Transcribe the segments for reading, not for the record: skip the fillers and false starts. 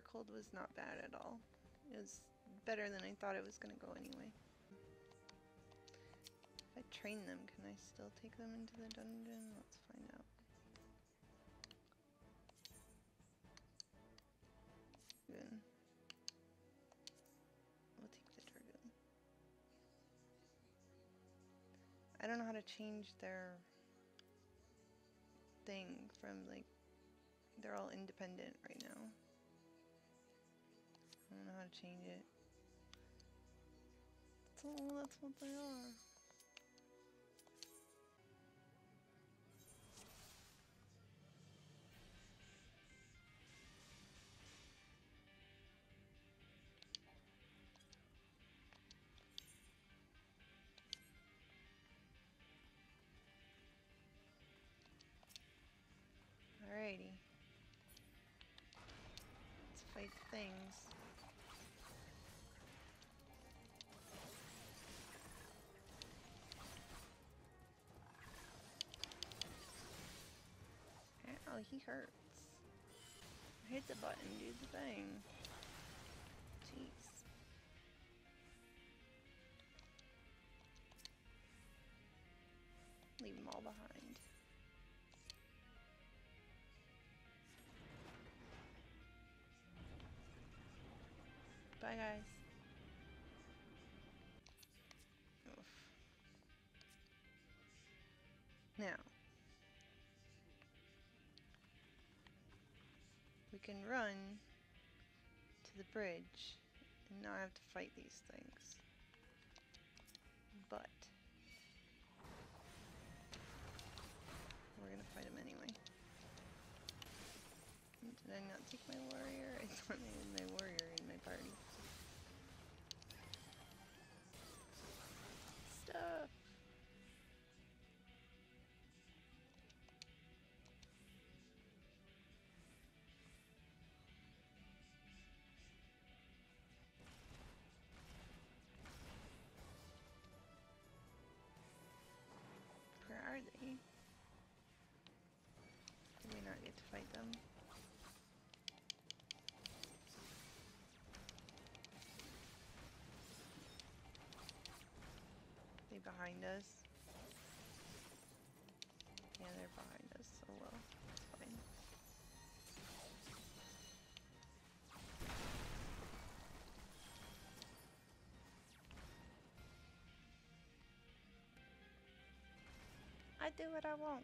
cold was not bad at all. It was better than I thought it was going to go anyway. If I train them, can I still take them into the dungeon? Let's find out. Good. We'll take the Dragoon. I don't know how to change their thing from, like, they're all independent right now. I don't know how to change it. That's what they are. Alrighty. Let's fight things. Ow, he hurts. Hit the button, do the thing. Jeez. Leave them all behind. Bye, guys. Oof. Now, we can run to the bridge and not have to fight these things. But we're gonna fight them anyway. Did I not take my warrior? I thought I had my warrior in my party. Stuff! Where are they? Did we not get to fight them? They behind us? Yeah, they're behind us. Oh well, it's fine. I do what I want.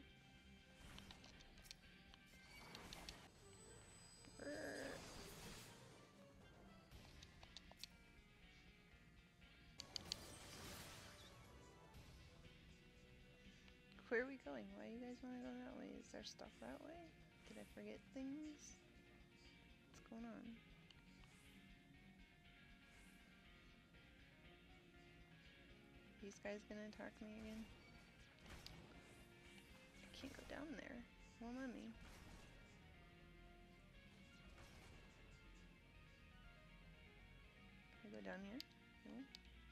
Where are we going? Why do you guys want to go that way? Is there stuff that way? Did I forget things? What's going on? These guys gonna attack me again? I can't go down there. Won't let me. Can I go down here? No.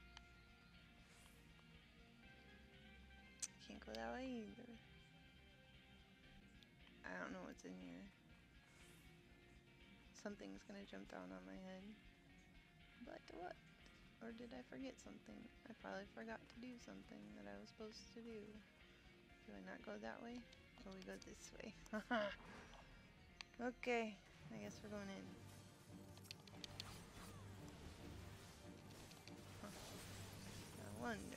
Can't go that way either. I don't know what's in here. Something's gonna jump down on my head. But what? Or did I forget something? I probably forgot to do something that I was supposed to do. Do I not go that way? Or we go this way? Okay, I guess we're going in. Huh. I wonder.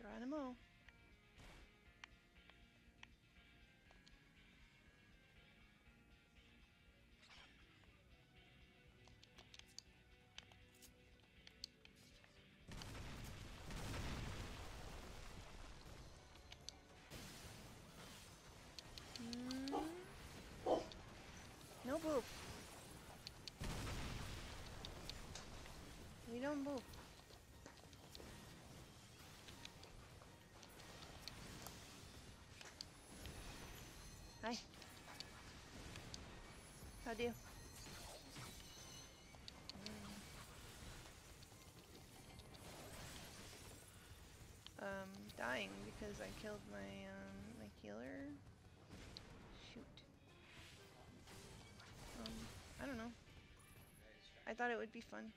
Geronimo. No boop. We don't boop. Hi. How do you? Dying because I killed my my healer. Shoot. I don't know. I thought it would be fun.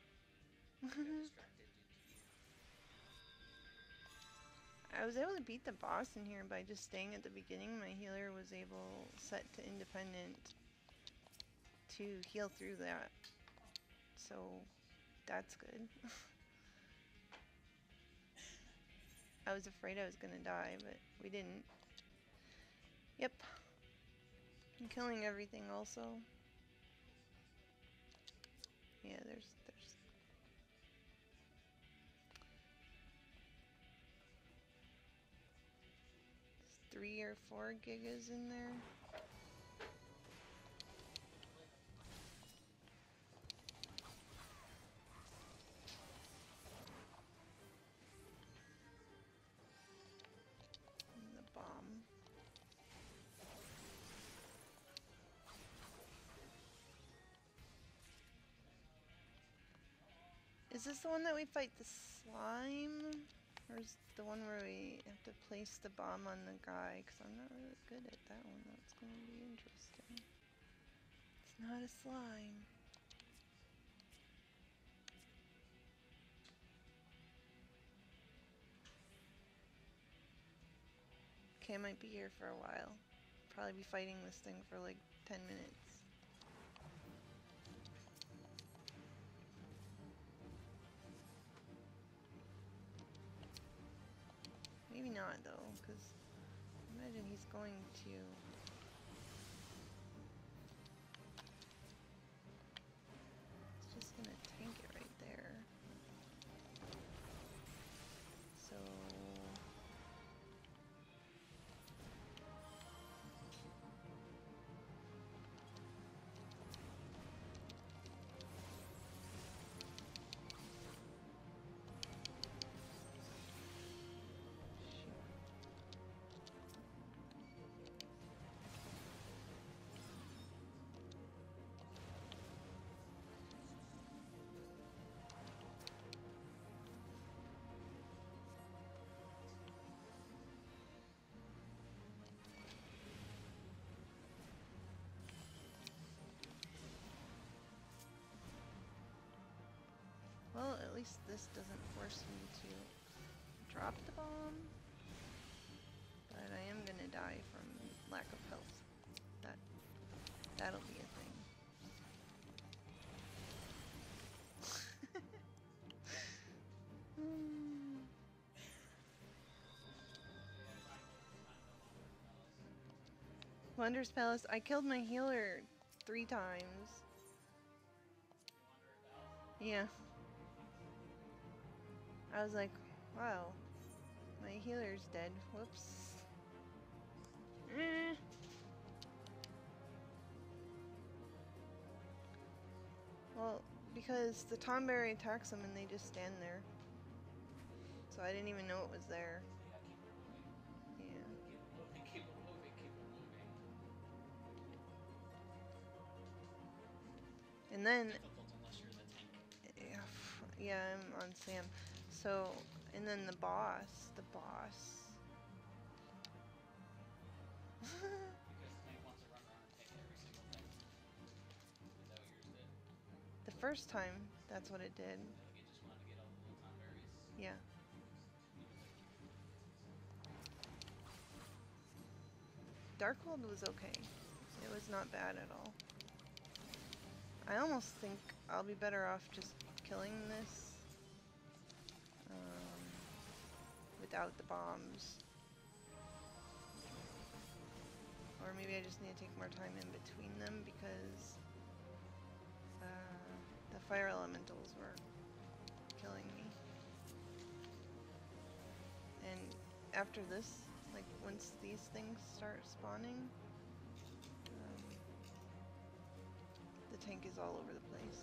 I was able to beat the boss in here by just staying at the beginning. My healer was able, set to independent, to heal through that. So, that's good. I was afraid I was gonna die, but we didn't. Yep. I'm killing everything also. Yeah, there's 3 or 4 gigas in there. And the bomb. Is this the one that we fight the slime? Or is it the one where we have to place the bomb on the guy? Because I'm not really good at that one. That's going to be interesting. It's not a slime. Okay, I might be here for a while. Probably be fighting this thing for like 10 minutes. Maybe not though, because imagine he's going to... It's just gonna tank it right there. So... Well, at least this doesn't force me to drop the bomb. But I am gonna die from lack of health. That'll be a thing. Wonders Palace. I killed my healer 3 times. Yeah. I was like, wow, my healer's dead. Whoops. Well, because the Tomberry attacks them and they just stand there. So I didn't even know it was there. Yeah. Keep it moving. And then... Difficult unless you're the tank. Yeah, I'm on Sam. So, and then the boss. Because the tank wants to run around and take every single thing. Is that what yours did? The first time, that's what it did. Like it just wanted to get all the little Tomberries. Yeah. Darkhold was okay. It was not bad at all. I almost think I'll be better off just killing this with without the bombs. Or maybe I just need to take more time in between them because the fire elementals were killing me. And after this, like once these things start spawning, the tank is all over the place.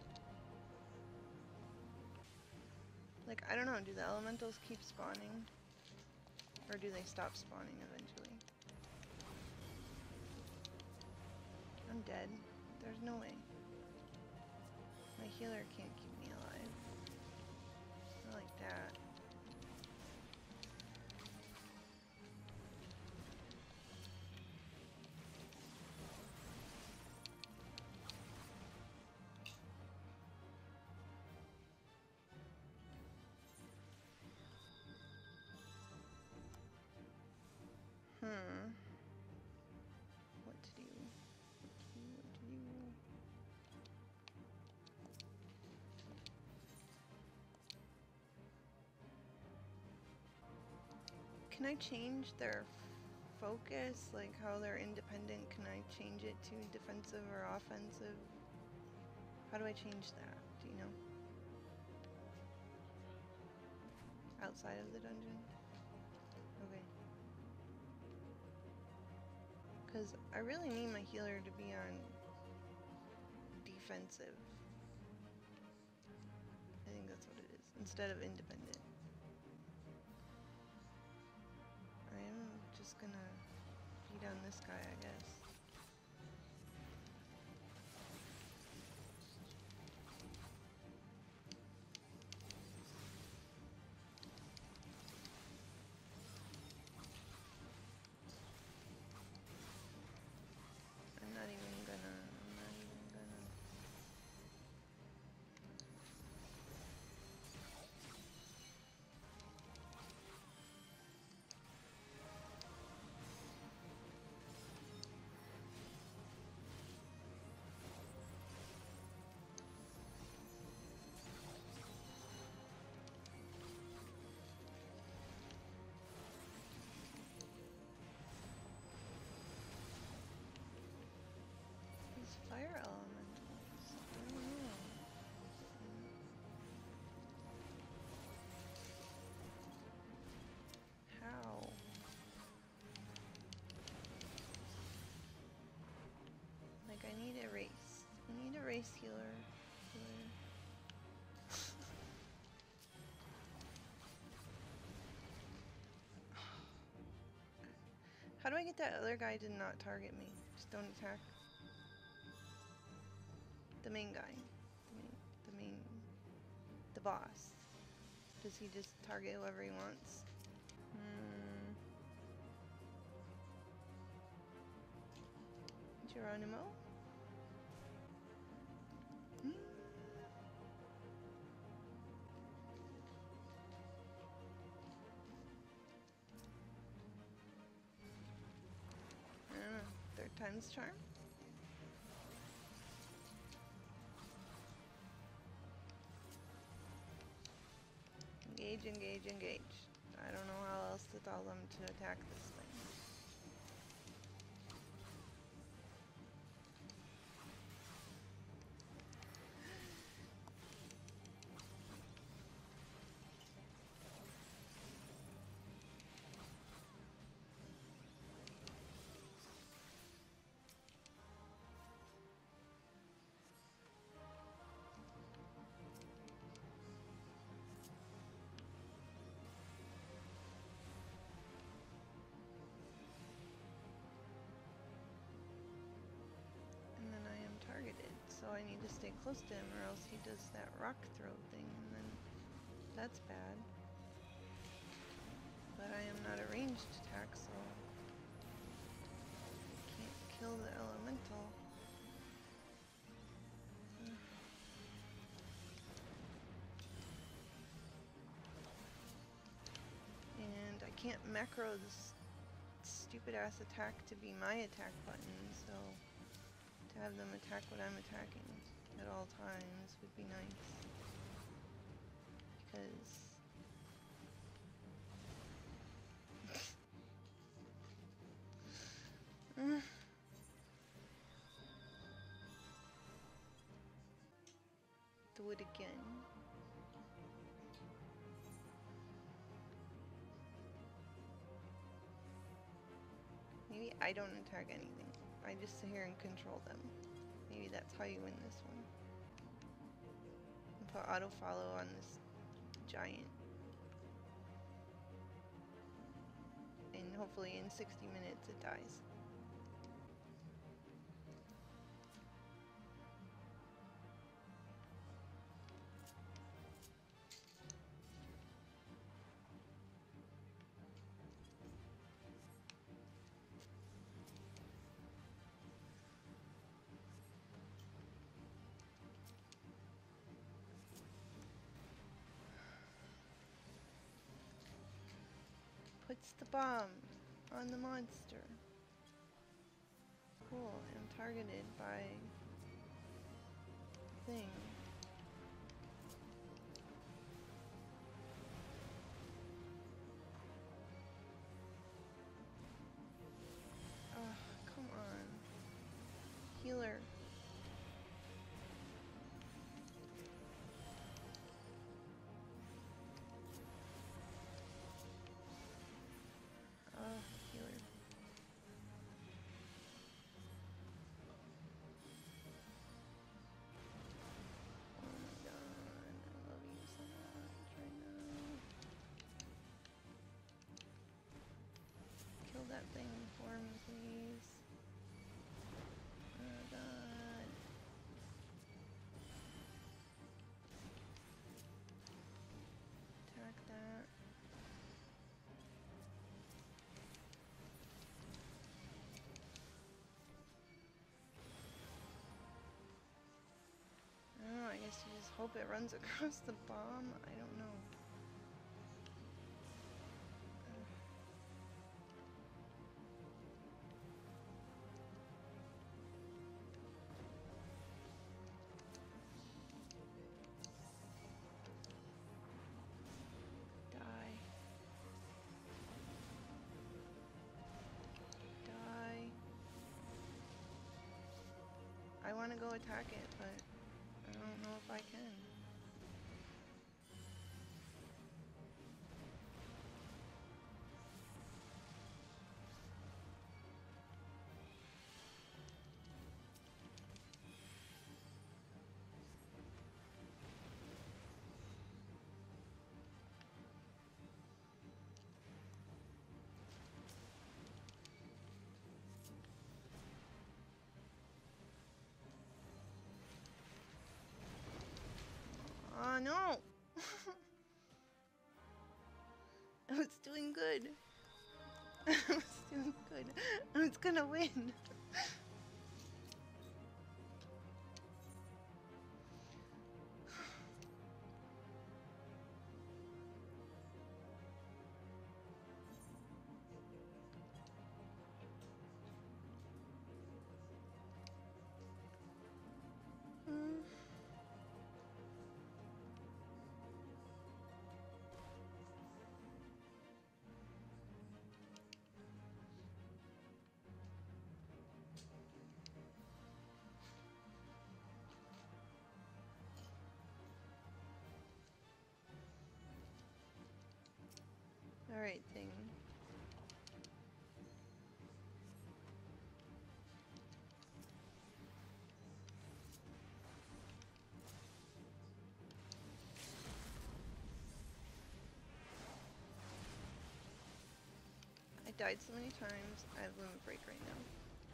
Like, I don't know, do the elementals keep spawning? Or do they stop spawning eventually? I'm dead. There's no way. My healer can't keep me alive. Not like that. What to do? What to do? Can I change their focus? Like how they're independent, can I change it to defensive or offensive? How do I change that? Do you know? Outside of the dungeon? Okay. Because I really need my healer to be on defensive. I think that's what it is. Instead of independent. I am just gonna beat on this guy, I guess. I'm not even gonna. These fire elementals. I don't know. How? Like, I need a race. I need a race healer. How do I get that other guy to not target me? Just don't attack. The main guy. The boss. Does he just target whoever he wants? Geronimo? I don't know. Third time's charm? Engage, engage, engage. I don't know how else to tell them to attack this thing. So I need to stay close to him or else he does that rock throw thing and then that's bad. But I am not a ranged attack, so I can't kill the elemental. And I can't macro this stupid ass attack to be my attack button, so to have them attack what I'm attacking at all times would be nice. Because Do it again. Maybe I don't attack anything. I just sit here and control them. Maybe that's how you win this one. And put auto follow on this giant. And hopefully in 60 minutes it dies. Puts the bomb on the monster. Cool, I'm targeted by thing. Oh, come on. Healer. Oh, healer. Oh my god, I love you so much right now. Kill that thing for me, please. Oh god. Attack that. I don't know, I guess you just hope it runs across the bomb. I don't know. Die. Die. I want to go attack it, but I don't know if I can. Oh no! I was doing good. I was doing good. I was gonna win. Alright, thing. I died so many times, I have limit break right now.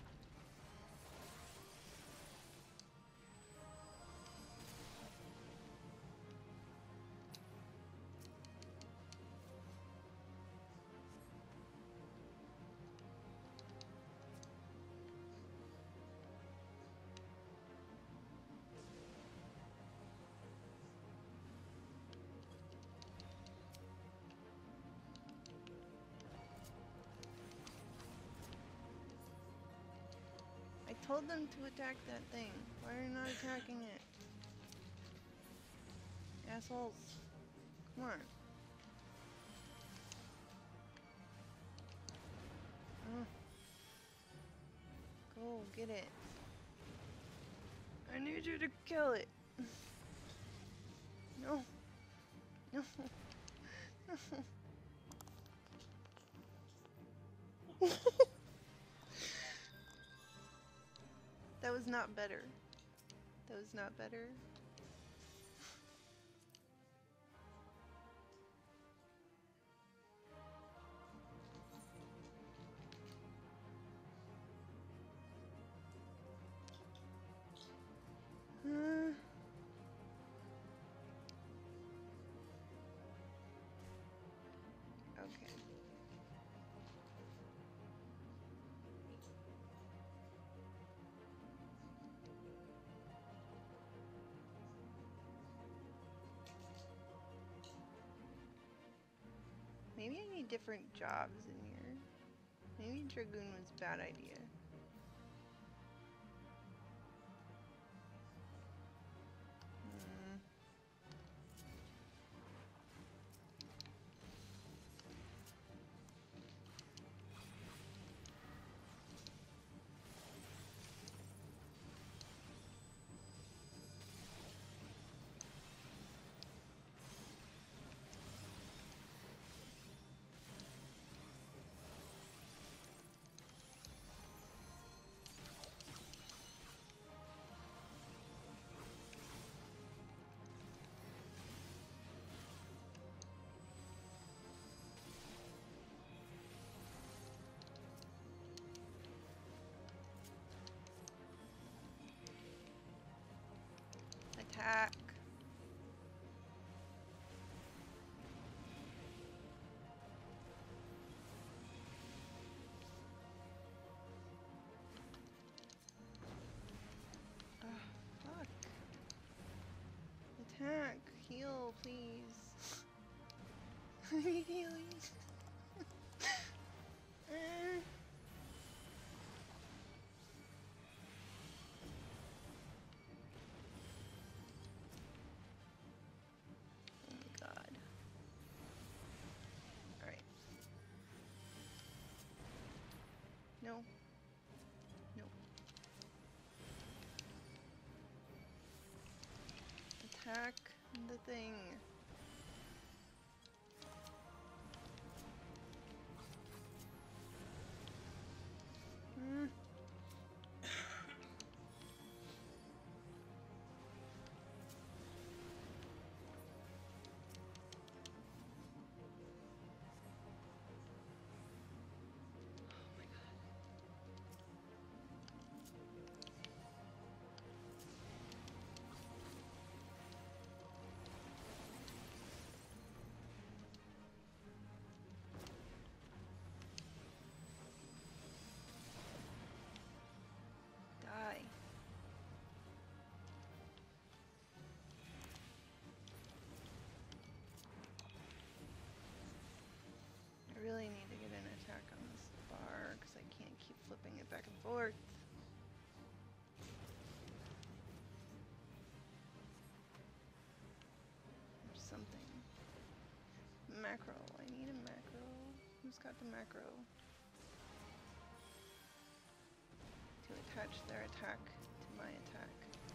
I told them to attack that thing. Why are you not attacking it? Assholes. Come on. Oh. Go get it. I need you to kill it. No. No. No. That was not better. That was not better. Okay. Maybe I need different jobs in here. Maybe Dragoon was a bad idea. Attack. Fuck. Attack. Heal, please. I need healing. Oh my god. Alright. No. No. Attack the thing. Die. I really need to get an attack on this bar because I can't keep flipping it back and forth. There's something. Macro. I need a macro. Who's got the macro? To attach their attack to my attack.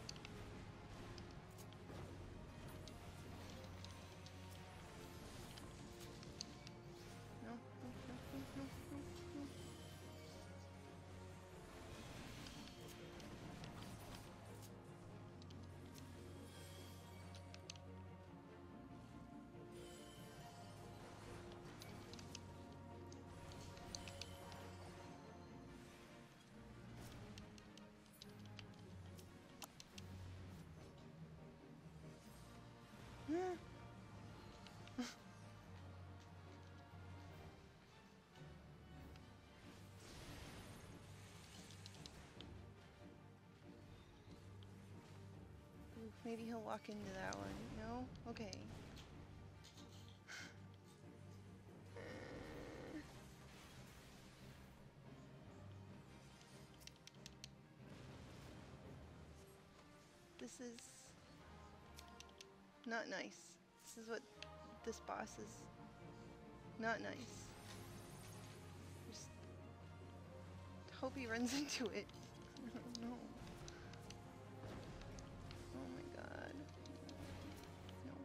No, no, no, no, no, no, no. Ooh, maybe he'll walk into that one. No? Okay. This is not nice. This is what this boss is not nice. Just hope he runs into it. No. Oh my god. No.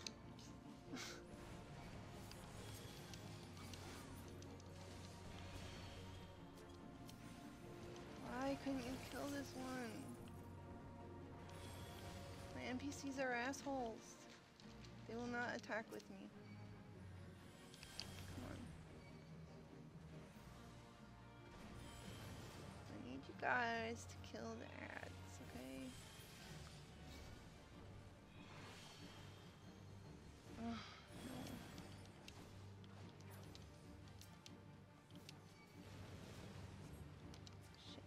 Why couldn't you kill this one? My NPCs are assholes. They will not attack with me. Come on. I need you guys to kill the ads, okay? Oh, no. Shit.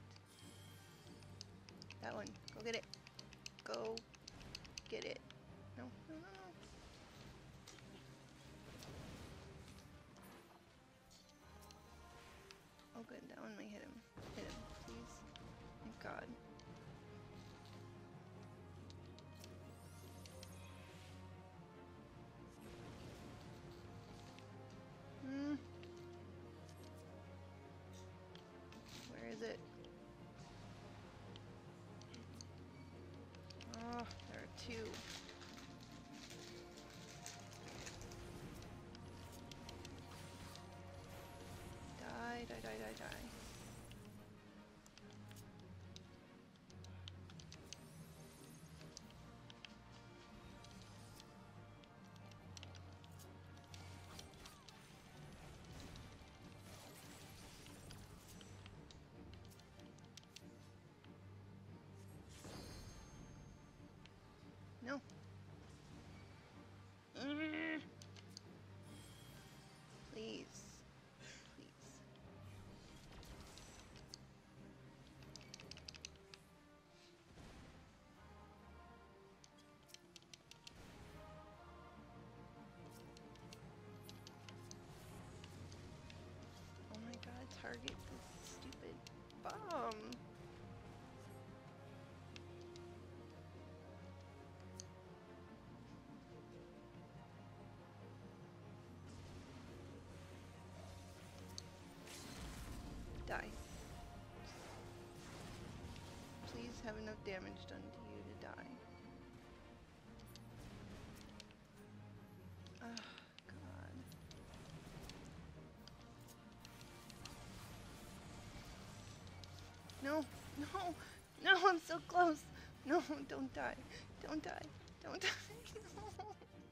That one. Go get it. Go get it. No, no, no, no. Oh good, that one might hit him. Hit him, please. Thank God. Where is it? Oh, there are two. Die, die, die, die, die. No. Please. Please. Oh my god, target this stupid bomb. Die. Please have enough damage done to you to die. Oh, God. No, no, no, I'm so close. No, don't die. Don't die. Don't die. No.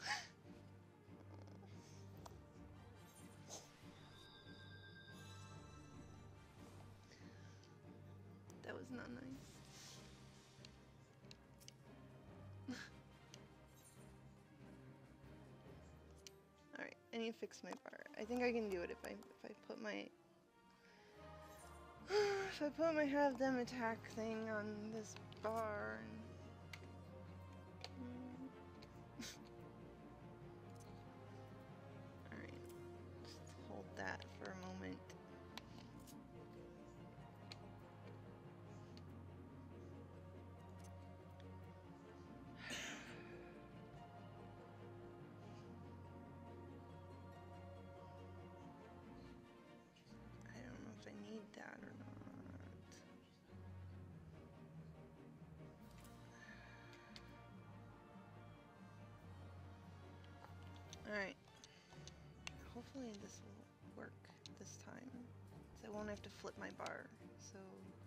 That was not nice. Alright, I need to fix my bar. I think I can do it if I put my if I put my have them attack thing on this bar and alright. Just hold that for a moment. I don't know if I need that or not. Alright. Hopefully this will work this time. So I won't have to flip my bar. So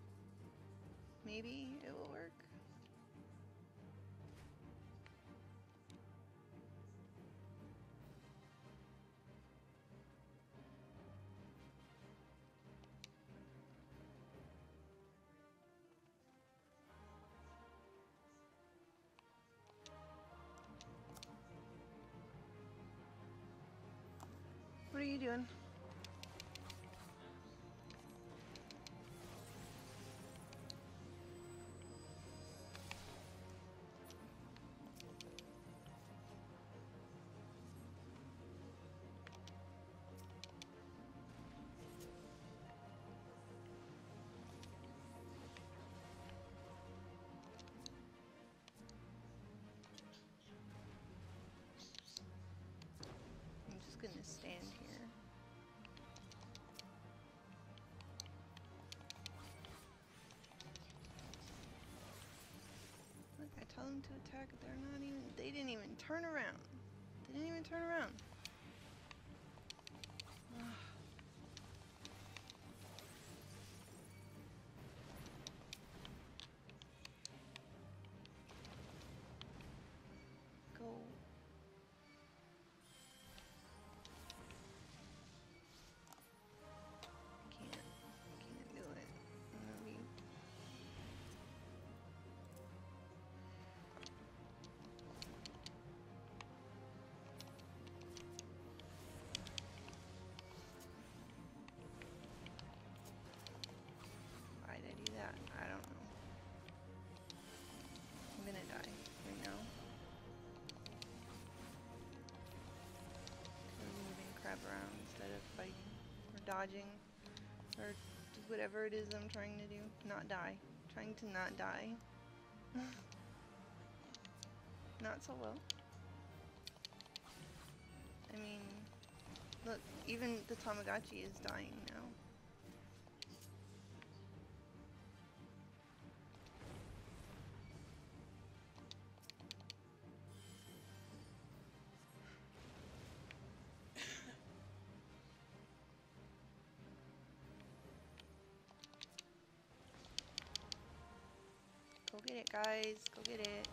maybe it will work. What are you doing? I'm just gonna stand here. to attack. They're not even. They didn't even turn around. They didn't even turn around. Go. Can't do it. I'm gonna be. Why did I do that? I don't know. I'm gonna die right now. I'm moving crap around instead of fighting or dodging or do whatever it is I'm trying to do. Not die. Trying to not die. Not so well. I mean, look, even the Tamagotchi is dying now. Go get it, guys. Go get it.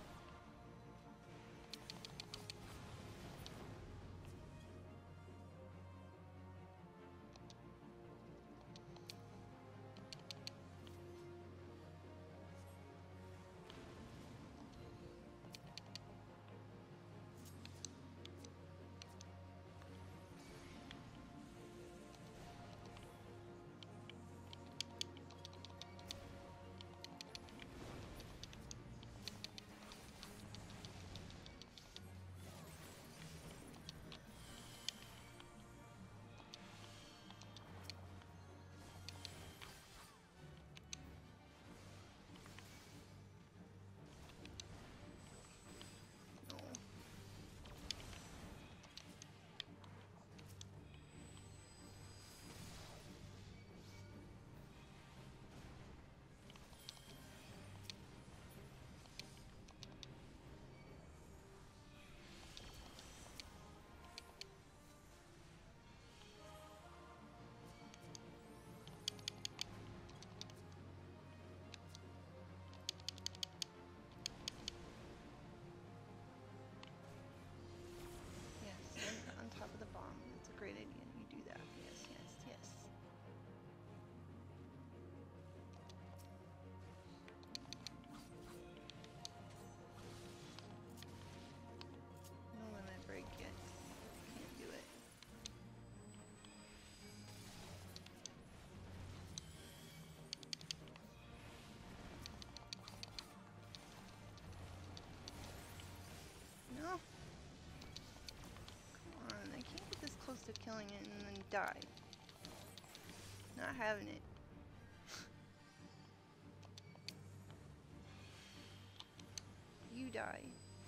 On top of the bomb. That's a great idea. You do that. Yes, yes, yes. No limit break yet. Can't do it. No. I can't get this close to killing it and then die. Not having it. You die.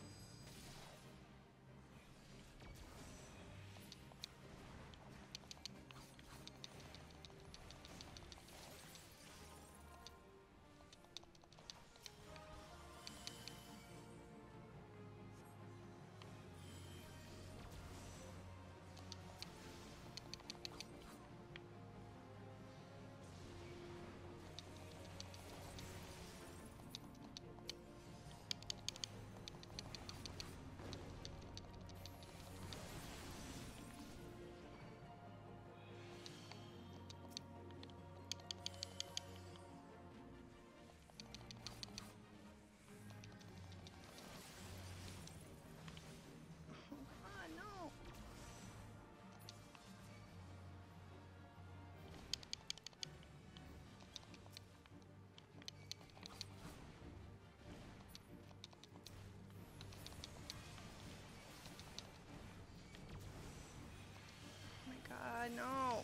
No.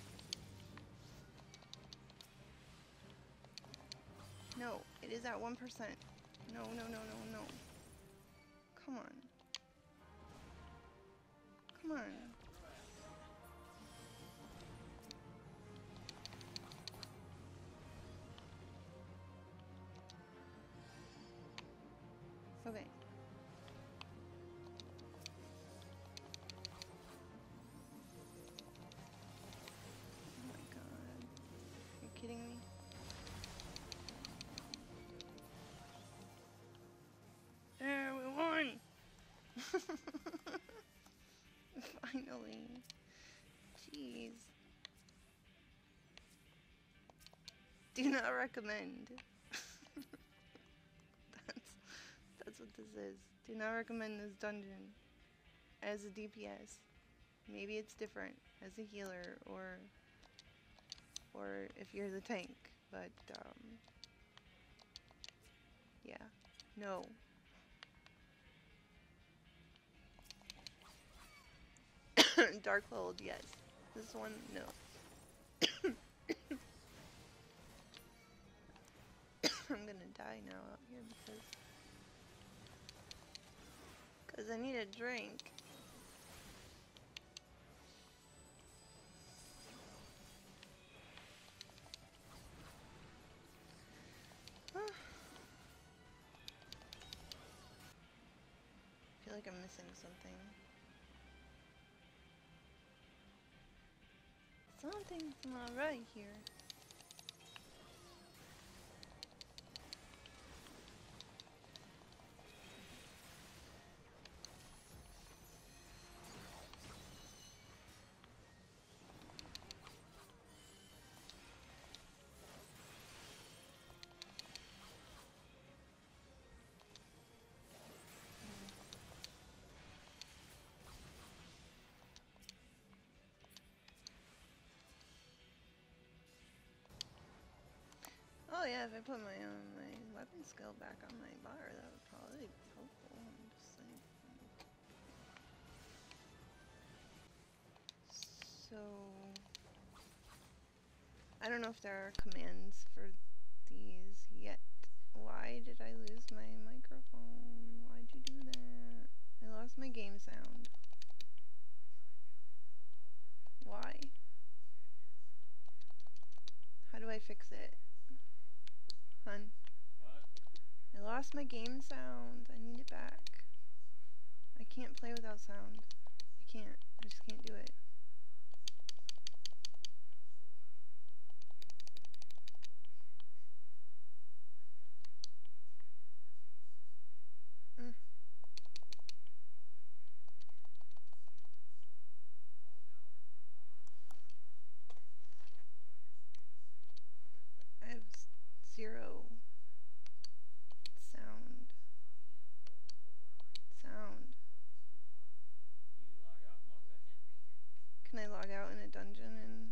No, it is at 1%. No, no, no, no, no. Come on. Come on. Okay. Finally. Jeez. Do not recommend. That's what this is. Do not recommend this dungeon as a DPS. Maybe it's different as a healer or if you're the tank, but yeah. No. Darkhold, yes. This one, no. I'm gonna die now out here because I need a drink. I feel like I'm missing something. Something's not right here. Oh yeah, if I put my weapon skill back on my bar, that would probably be helpful. I'm just saying. So I don't know if there are commands for these yet. Why did I lose my microphone? Why'd you do that? I lost my game sound. Why? How do I fix it? Hun? What? I lost my game sound. I need it back. I can't play without sound. I can't. I just can't do it. I have zero sound. Sound. You log out and log back in. Can I log out in a dungeon and...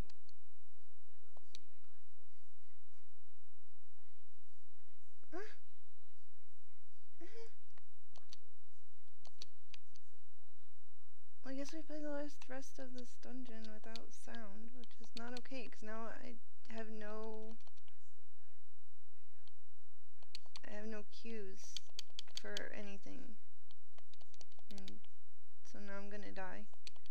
Well, I guess we play the rest of this dungeon without sound, which is not okay, because now I have no cues for anything. And so now I'm gonna die.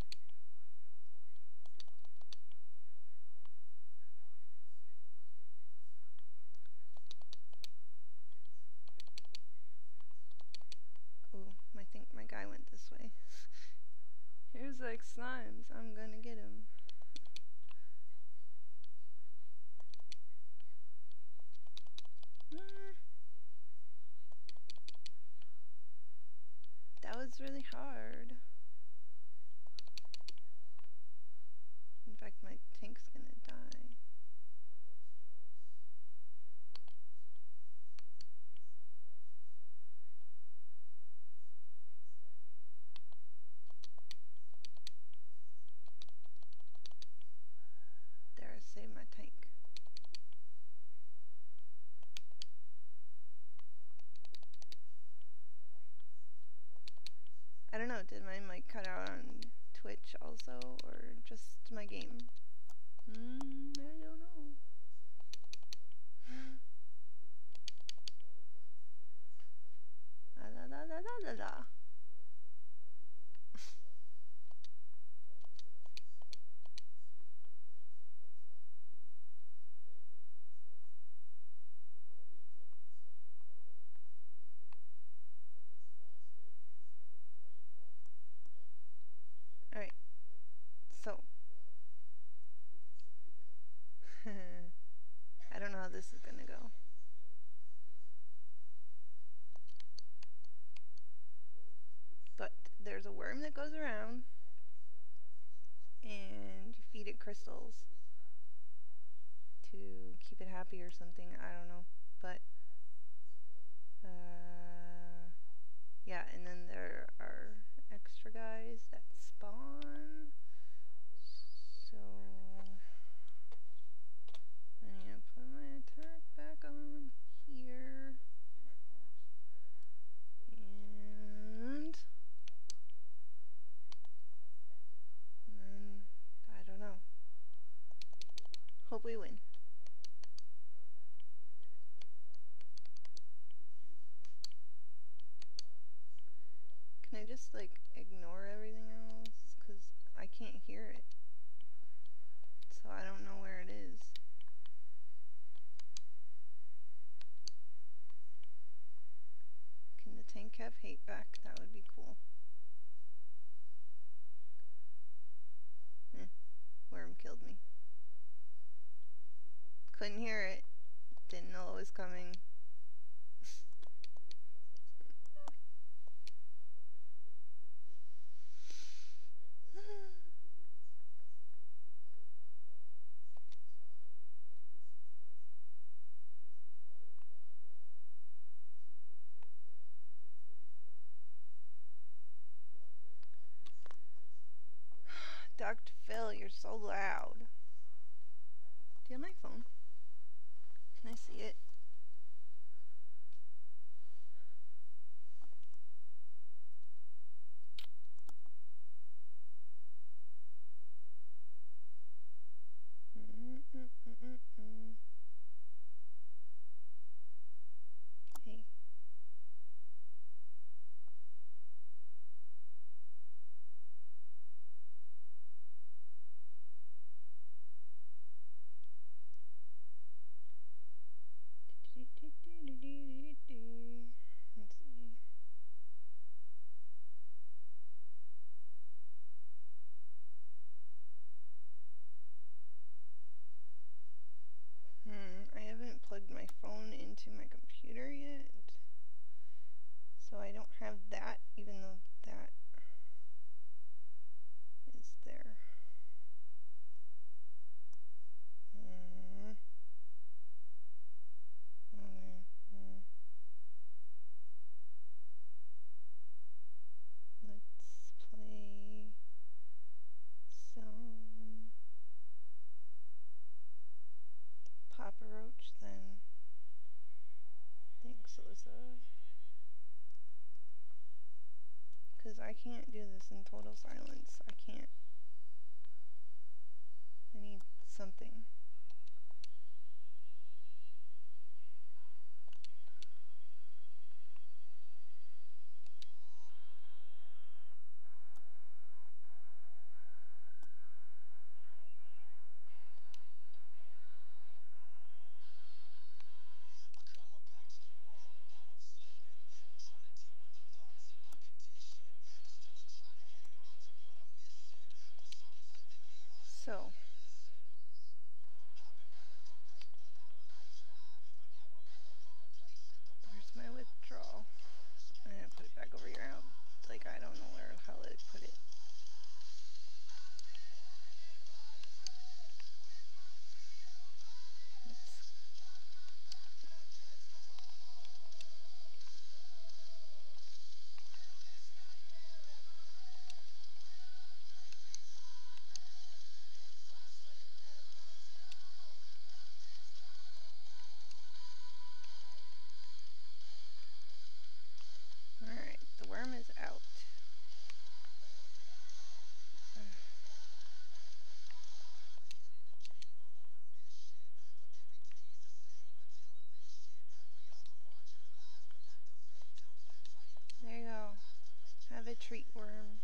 Oh, I think my guy went this way. Here's like slimes. I'm gonna get him. That was really hard. In fact, my tank's gonna die. There, I saved my tank. I don't know, did my mic cut out on Twitch also, or just my game? I don't know. La la la la la la la. Alright, so I don't know how this is gonna go. there's a worm that goes around, and you feed it crystals to keep it happy or something. I don't know, but yeah. And then there are extra guys that spawn. So I need to put my attack back on here. And then I don't know. Hope we win. Can I just like ignore everything else? Cause I can't hear it. So I don't know where it is. Can the tank have hate back? That would be cool. Worm killed me. Couldn't hear it. Didn't know it was coming. Dr. Phil, you're so loud. Do you have my phone? Can I see it? Hey. Let's see. I haven't plugged my phone into my computer yet. So I don't have that, even though that is there. Okay. Let's play some Papa Roach then. Thanks, Alyssa. Because I can't do this in total silence. I can't. I need something. So, where's my withdrawal? I'm gonna put it back over here. Like, I don't know where the hell I put it. Alright, the worm is out. There you go. Have a treat, worm.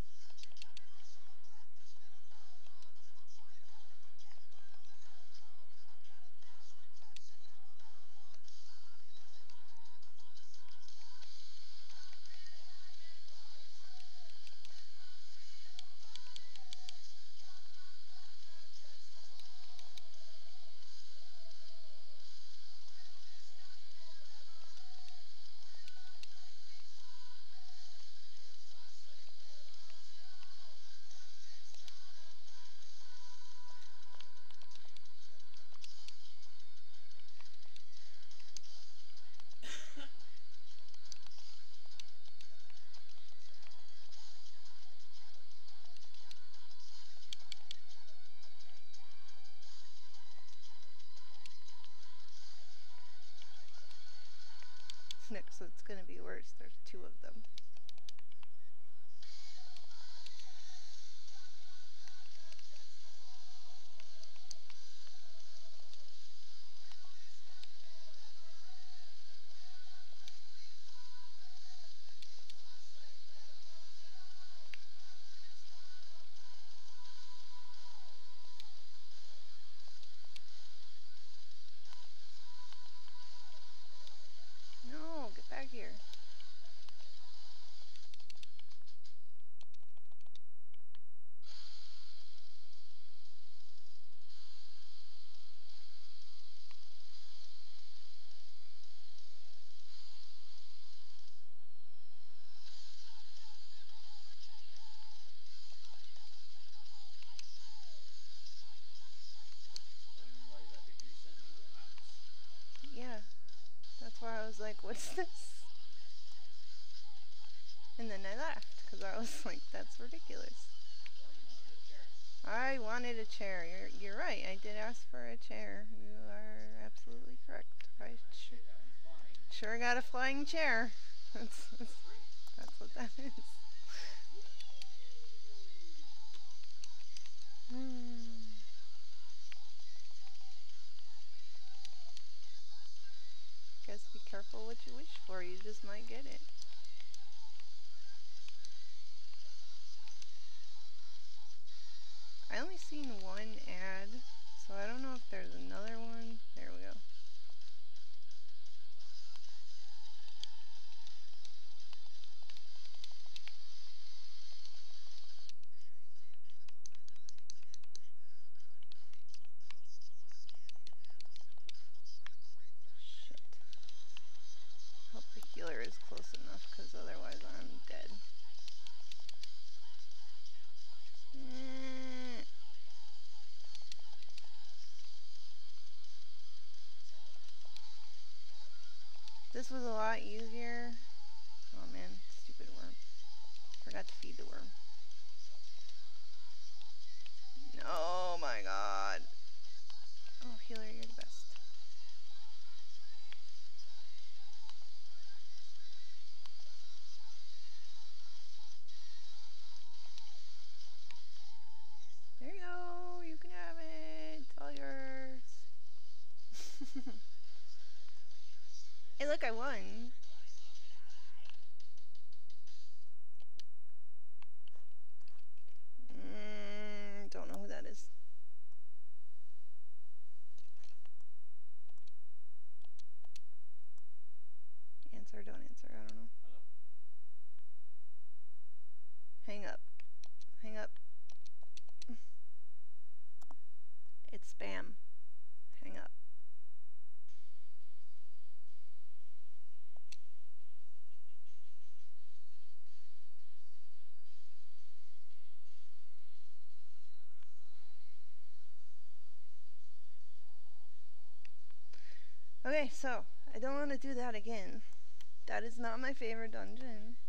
so it's gonna be worse. There's 2 of them. No, get back here. I didn't realize that picture you sent me was Matt's. Yeah. That's why I was like, what's this? And then I laughed because I was like, that's ridiculous. Well, you wanted a chair. I wanted a chair. You're right. I did ask for a chair. You are absolutely correct. I Okay, that one's flying. sure got a flying chair. That's Free. what that is. Guess be careful what you wish for. You just might get it. I only seen one ad, so I don't know if there's another one. There we go. Shit. Hope the healer is close enough, because otherwise I'm dead. This was a lot easier. Oh man, stupid worm. Forgot to feed the worm. Oh my god. Oh, healer, you're the best. There you go. You can have it. It's all yours. Hey, look, I won. Don't know who that is. Answer, don't answer. I don't know. Hello? Hang up. Hang up. It's spam. Hang up. Okay, so I don't want to do that again. That is not my favorite dungeon.